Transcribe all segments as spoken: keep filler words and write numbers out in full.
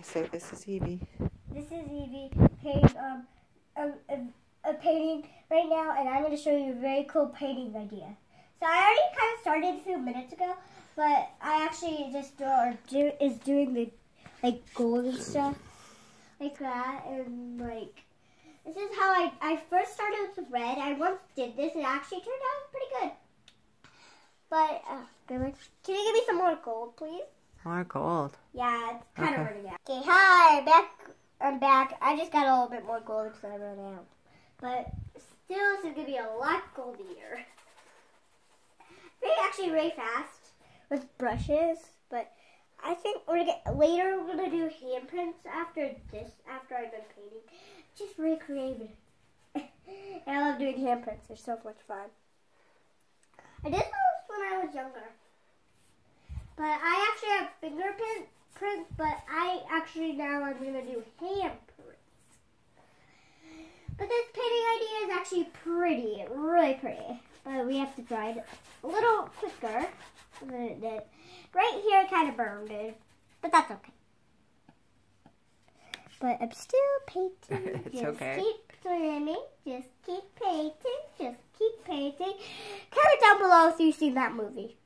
so this is Evie. This is Evie painting um, a, a, a painting right now, and I'm going to show you a very cool painting idea. So I already kind of started a few minutes ago, but I actually just do, or do is doing the like gold and stuff like that, and like this is how I I first started with red. I once did this, and it actually turned out pretty good. But uh, can you give me some more gold, please? More gold. Yeah, it's kind okay. of running out. Okay, hi, I'm back. I'm back. I just got a little bit more gold because I ran out. But still, this is going to be a lot goldier. Very actually really fast with brushes, but I think we're gonna get, later we're going to do handprints after this, after I'm done painting. Just really creative. And I love doing handprints. They're so much fun. I did those when I was younger. But I actually have fingerprint prints, but I actually now I'm going to do handprints. But this painting idea is actually pretty, really pretty. But we have to try it a little quicker than it did. Right here it kind of burned it, but that's okay. But I'm still painting. It's just okay. keep swimming, just keep painting, just keep painting. Comment down below if you've seen that movie.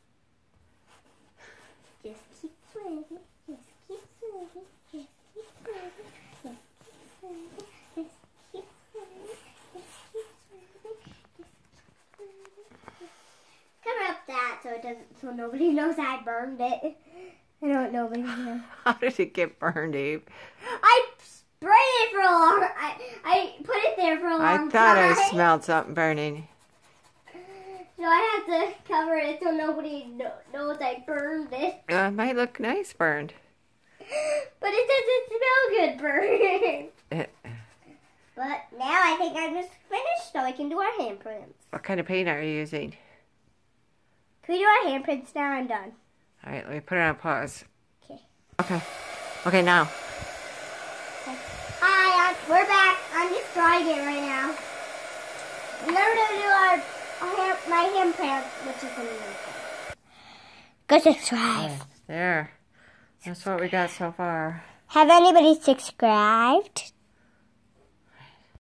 Just keep swimming, just keep swimming, just keep swimming, just keep swimming, just keep swimming, just keep swimming, just keep swimming. Cover up that so it doesn't, so nobody knows I burned it. I don't know nobody knows. How did it get burned, Eve? I sprayed it for a long. I I put it there for a long time. I thought time. I smelled something burning. So I have to cover it so nobody know, knows I burned it. Uh, it might look nice burned. But it doesn't smell good burned. But now I think I'm just finished, so we can do our handprints. What kind of paint are you using? Can we do our handprints now? I'm done. All right, let me put it on pause. Okay. Okay. Okay, now. Okay. Hi, I'm, we're back. I'm just drawing it right now. And then we're going to do our... Hand, my handprint, which is in the Go subscribe. There. That's what we got so far. Have anybody subscribed?